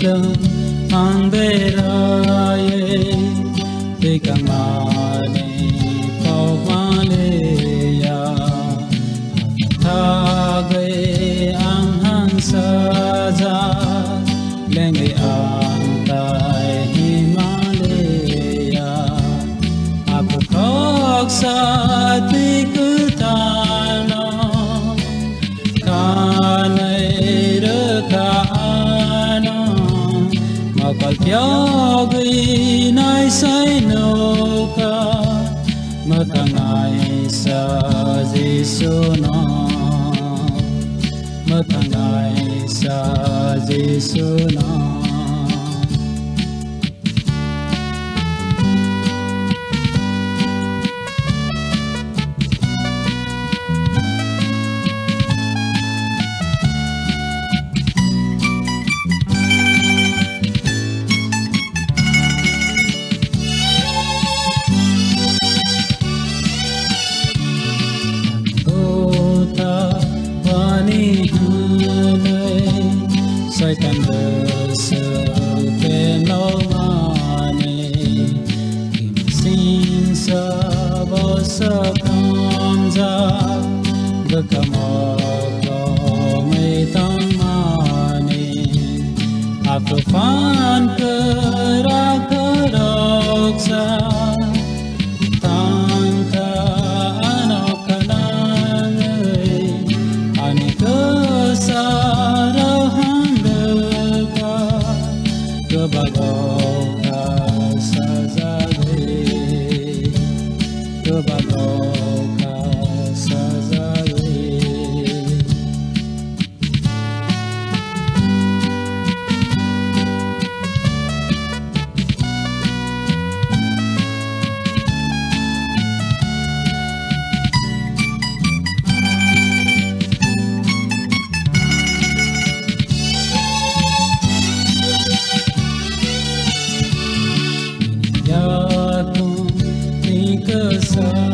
lưng mang về raye te kamane pau male ya tha ge ang han sa ja lenge ang tai himalaya ap khok sa ti cứ ta no ka nei de ka no ma kal pya gi nai sai no ka ma ta ngai sa Giêsu no ma ta ngai sa Giêsu no sai tan đời sơ ke no mane kim sin sa bo sa tham gia được cả mò lo mây tăng mane ap phan cơ ra cơ độc sa tăng ca ano kanan ani cơ sa Kebagoka sazare, kebagoka sazare. Sa